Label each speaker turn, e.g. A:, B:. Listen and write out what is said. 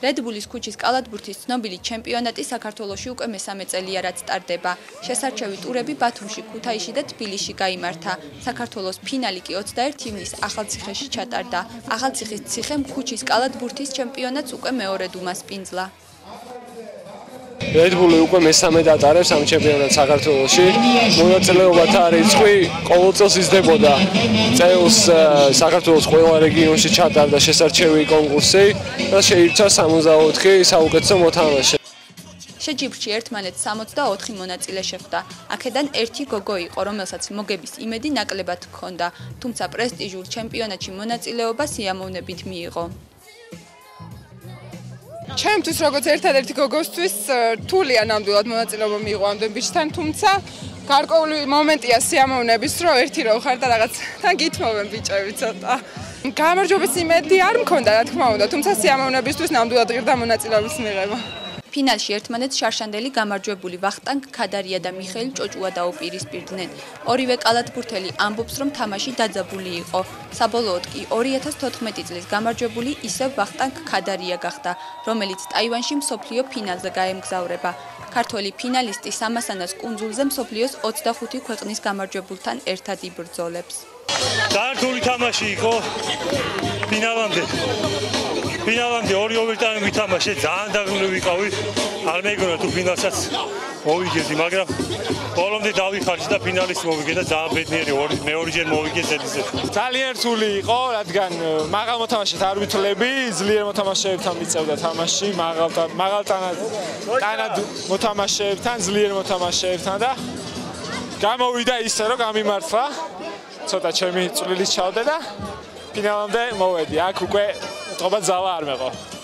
A: Red Bull-ის ქუჩის კალათბურთის ცნობილი ჩემპიონატი საქართველოში უკვე მესამე წელია რაც ტარდება. შესარჩევი ტურები ბათუმში, ქუთაისში და თბილისში გაიმართა. საქართველოს ფინალი კი 21 ივნისს ახალციხეში ჩატარდა. ახალციხის ციხემ ქუჩის კალათბურთის ჩემპიონატს უკვე მეორედ უმასპინძლა.
B: Red Bull-ი უკვე მესამედ ატარებს ამ ჩემპიონატს საქართველოში. მონაწილეობათა რიცხვი ყოველ წელს იზრდებოდა. წელს საქართველოს ყველა რეგიონში ჩატარდა შესარჩევი კონკურსი და შეირჩა 64 საუკეთესო მოთამაშე.
A: შეჯიბრში ერთმანეთს 64 მონაწილე შეხვდა. აქედან ერთი გოგო იყო, რომელსაც მოგების იმედი ნაკლებად ჰქონდა, თუმცა პრესტიჟულ ჩემპიონატში მონაწილეობა სიამოვნებით მიიღო.
C: ჩემთვის როგორც ერთადერთი გოგოსთვის რთულია ნამდვილად მონაწილეობა მიიღო ამდენ ბიჭთან, თუმცა გარკვეული მომენტია სიამოვნების, რომ ერთი რო ხარ და რაღაც თან გითმობენ ბიჭები ცოტა. გამარჯვების იმედი არ მქონდა, რა თქმა უნდა, თუმცა სიამოვნებისთვის ნამდვილად ღირდა მონაწილეობის მიღება.
A: ფინალში ერთმანეთს შარშანდელი გამარჯვებული ვახტანგ ქადარია და მიხეილ ჭოჭუა დაუპირისპირდნენ. ორივე კალათბურთელი ამბობს, რომ თამაში დაძაბული იყო. საბოლოოდ კი 2014 წლის გამარჯვებული ისევ ვახტანგ ქადარია გახდა, რომელიც ტაივანში მსოფლიო ფინალზე გაემგზავრება. ქართველი ფინალისტი სამასანას კუნძულზე მსოფლიოს 25 ქვეყნის გამარჯვებულთან ერთად იბრძოლებს.
D: Დარდული თამაში იყო ფინალამდე. ფინალამდე ორი ოვერტაიმი ვითამაშე, ძალიან დაგრული ვიყავი. არ მეგონა თუ ფინალსაც მოვიგებდი, მაგრამ ბოლომდე დავიხარჯე და ფინალისტი მოვიგე და ძალიან ბედნიერი მეორეჯერ მოვიგე ზედიზედ.
B: ძალიან რთული იყო, რადგან მაღალ მოთამაშედ არ ვითვლები, ძლიერ მოთამაშეებთან მიწევდა თამაში, მაღალტანად მოთამაშეებთან, ძლიერ მოთამაშეებთან და გამოვიდა ისე, რომ გამიმართლა. ცოტა ჩემი წვლილი ჩავდა და ფინალამდე მოვედი. აქ უკვე მწყობა ძალა არ მეყო.